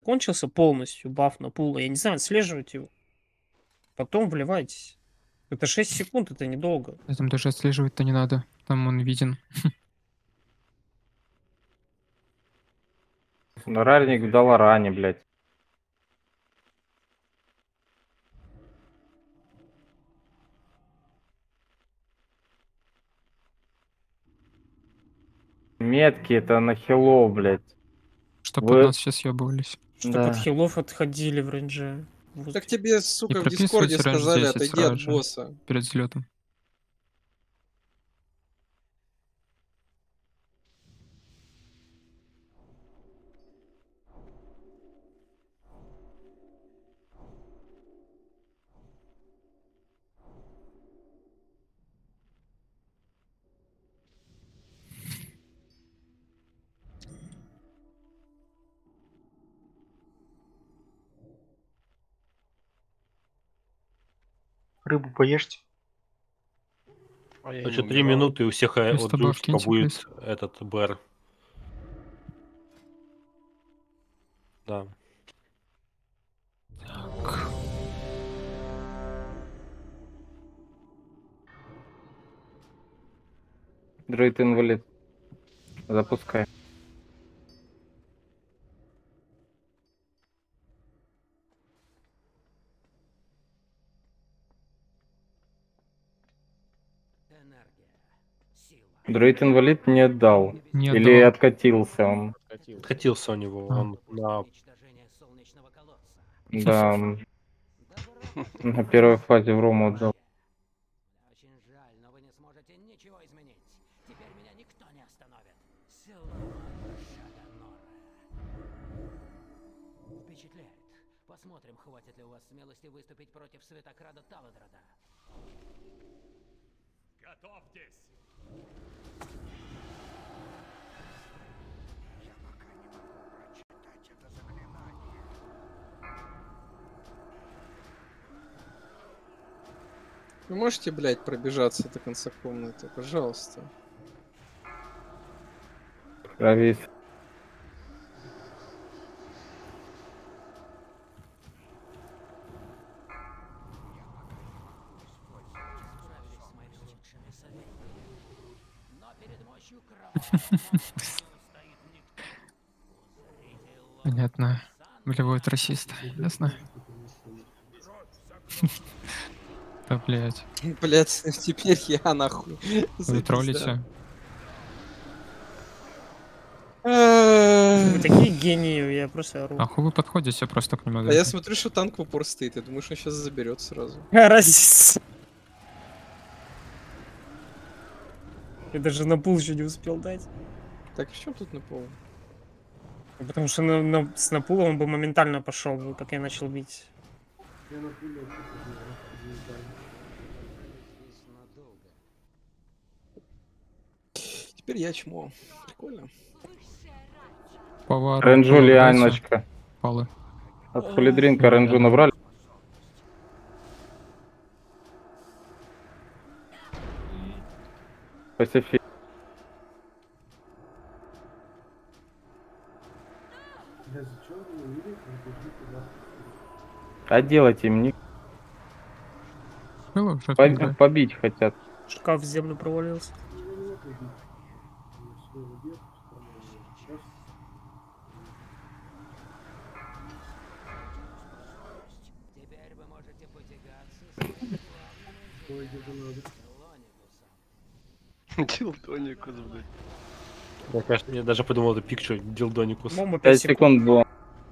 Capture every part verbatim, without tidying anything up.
закончился полностью, баф на пул, я не знаю, отслеживать его. Потом вливайтесь. Это шесть секунд, это недолго. Там даже отслеживать-то не надо. Там он виден. Рарник в Долоране, блядь. Метки это на хилов, блядь. Чтоб Вы- от нас все съебывались. Чтоб Да. от хилов отходили в рейнже. Вот. Так тебе, И сука, в прописывайте Дискорде раньше сказали, десять отойди сразу от же. босса. Перед взлетом. Рыбу поешьте. А я Значит, не три умирал. минуты, и у всех э, Плюс от добавь, джойстика киньте, будет этот БР. Да. Дроид инвалид. Запускай. Дроид инвалид не отдал. Не Или отдавал. откатился он. Откатился у него. А. Он на... Да. м, На первой фазе в Рому отдал. Очень жаль, но вы не сможете ничего изменить. Теперь меня никто не остановит. Впечатляет. Посмотрим, хватит ли у вас смелости выступить против Светокрада Таладрада. Готовьтесь! Я пока не могу прочитать это заклинание. Вы можете, блядь, пробежаться до конца комнаты, пожалуйста? Кровись. Справились с моими лучшими советниками. Но перед мощью кровавого стоит никто. Узрите лоб Понятно. Болевой расист. Ясно? Да, блядь. Блядь, теперь я нахуй. Вы троллите. Вы такие гении, я просто ору. А хуй вы подходите просто к нему? А я смотрю, что танк в упор стоит. Я думаю, что он сейчас заберет сразу. Расист. Я даже на пул еще не успел дать. Так, в чем тут на пол? Потому что на, на, с напулом он бы моментально пошел, бы, как я начал бить. Теперь я чмо. Прикольно. Повар. Ренджу Лианочка. Палы. От Холидринка Ренджу набрали. Пасифик. А делать им не Было уже По- отмерли. побить хотят. Шкаф в землю провалился. Теперь вы можете потягаться с Дилдоникус, блядь. Я, конечно, я даже подумал, это пикчу Дилдоникус. По-моему, пять пять секунд. секунд было.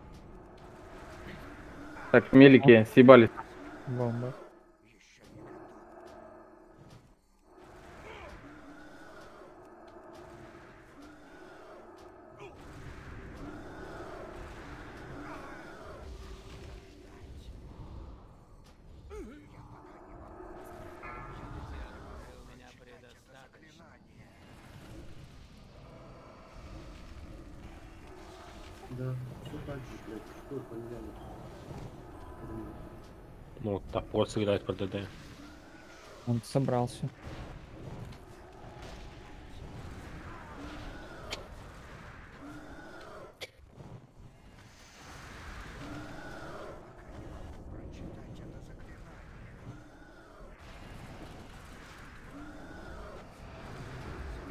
Так, мелики, съебались. Бомба. у меня предостаточно. Ну, топор сыграть по ДД. Он собрался.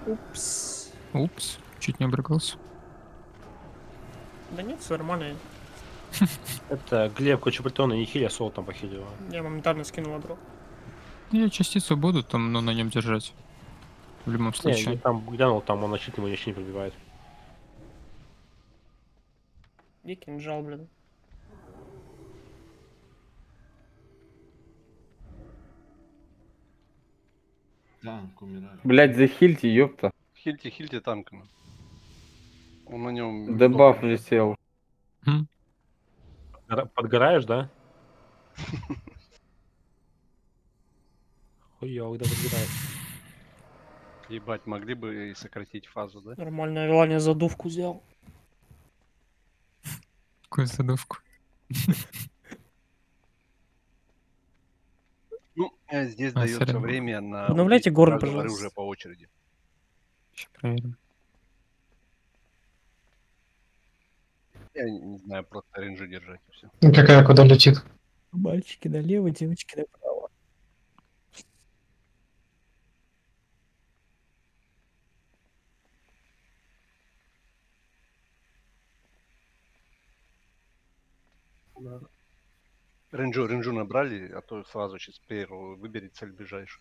Упс. Упс, чуть не обрыгался. Да нет, все нормально. Это Глеб, короче, притона не хиля, соло там похилил. Я моментально скинул агро. Я частицу буду там, ну, на нем держать. В любом Не, случае. я там глянул, там он начит его еще не пробивает. И кинжал, блин. Танк умирает. Блять, захильте, ёпта. Хильте, хильте танками. Он на нем... Дебаф висел. Хм. Гора- Подгораешь, да? Хуёво, когда подгораешь. Ебать, могли бы и сократить фазу, да? Нормальное желание задувку взял. Какую задувку. Ну, э, здесь А, дается сорян. время на... Обновляйте убийство горн, каждого пожалуйста. оружия по очереди. Сейчас проверим. Я не не знаю, просто рейнджи держать и все. Какая куда летит? Мальчики налево, девочки направо. Рейнджу, рейнджу набрали, а то сразу через первого выбери цель ближайшую.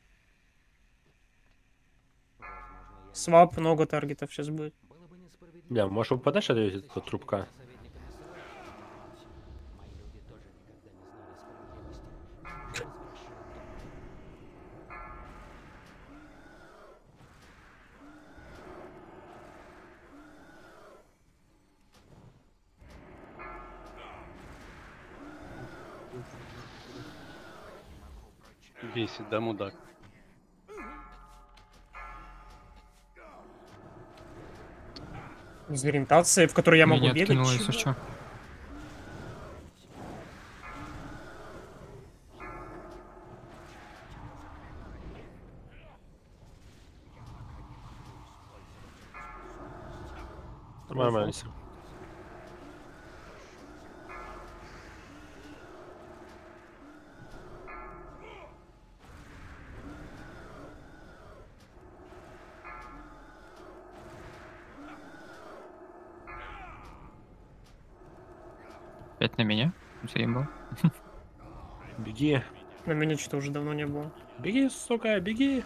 Свап, много таргетов сейчас будет. Бля, может попадешь от этого трубка? Бесит, да, мудак? Из ориентации, в которой я могу Меня бегать. откинуло, чего? если что. Нормально. Опять на меня? Заебал. Беги. На меня что-то уже давно не было. Беги, сука, беги.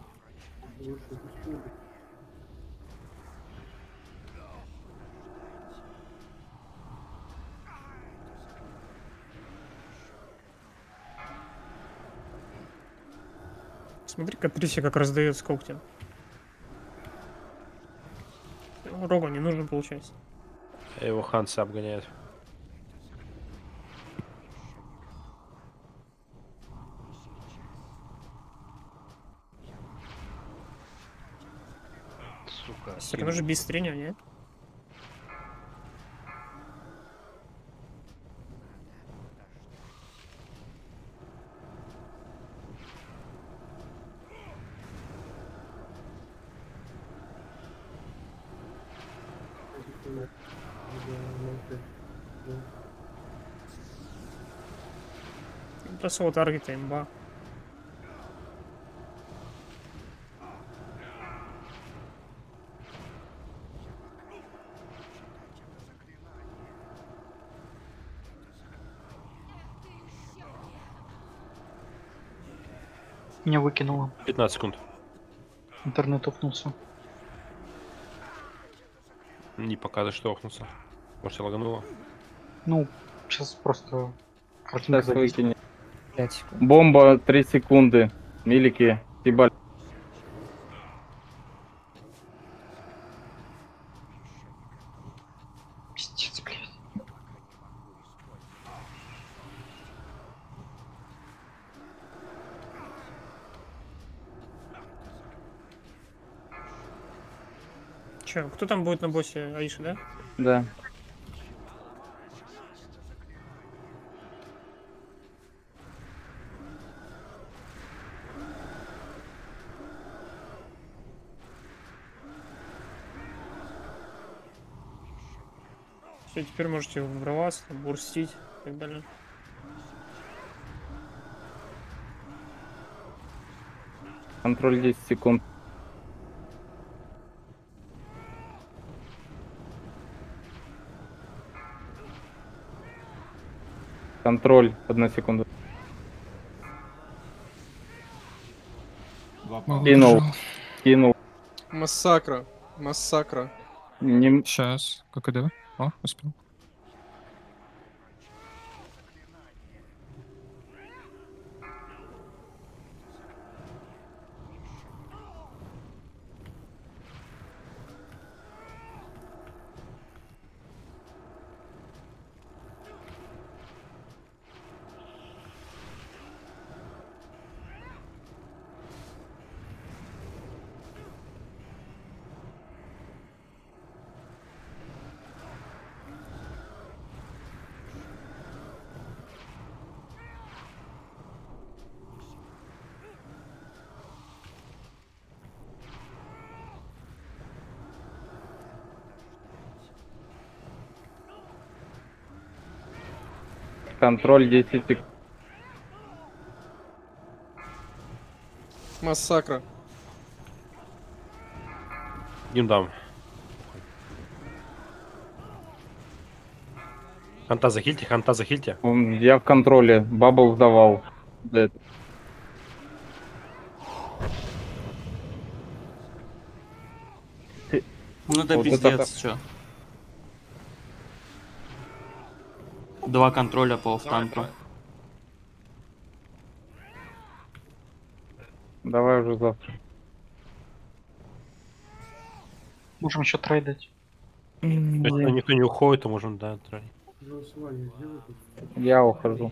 Смотри-ка, Трися как раздает с когтем. Ну, Рогу не нужно, получается. Его Ханса обгоняет. Сука. Так оно же быстрее, нет? Бросал таргета, имба. Меня выкинуло. пятнадцать секунд. Интернет упнулся. Не показывает, что охнулся. Может, я лагануло. Ну, сейчас просто картинка Сейчас зависла. выкинет. пять секунд. Бомба три секунды. Милики. Ебать. Пиздец, блядь. Че, кто там будет на боссе? Аиша, да? Да. Все, теперь можете врываться, там, бурстить и так далее. Контроль десять секунд. Контроль, одна секунда. Два Мало пала. Кинул. держал. Кинул. Массакра. Массакра. Не... Сейчас. Как КД? О, успел. Контроль десять секунд. Массакра. Им дам. Ханта захильте, ханта захильте. Он- Я в контроле. Бабл сдавал. Дед. Ну это Вот это пиздец, чё. Два контроля по офтанку. Давай уже завтра. Можем еще трейдать. Если никто не уходит, то можем, да, трой. Я ухожу.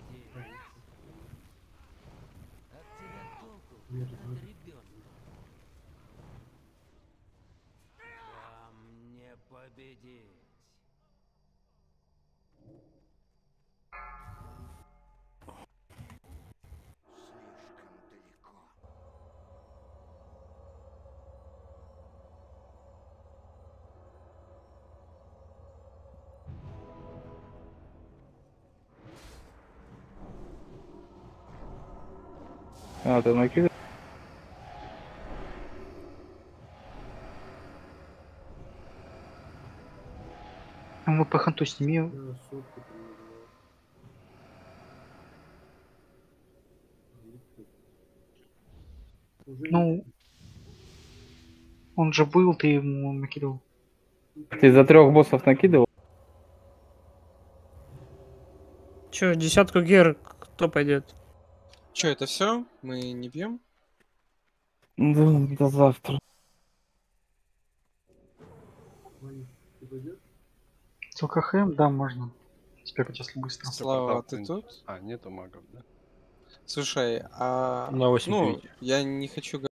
Вам не победить. Слишком далеко. А, ты накидываешь? Мы по ханту сними. Ну, он же был, ты ему накидывал. Ты за трех боссов накидывал? Че, десятку гер кто пойдет? Че, это все? Мы не бьем? Да, до завтра. С ЛКХМ, да, можно. Спекать, если быстро. Слава, продал, ты блин. тут? А, нету магов, да? Слушай, а... На восемь ну, пивите. я не хочу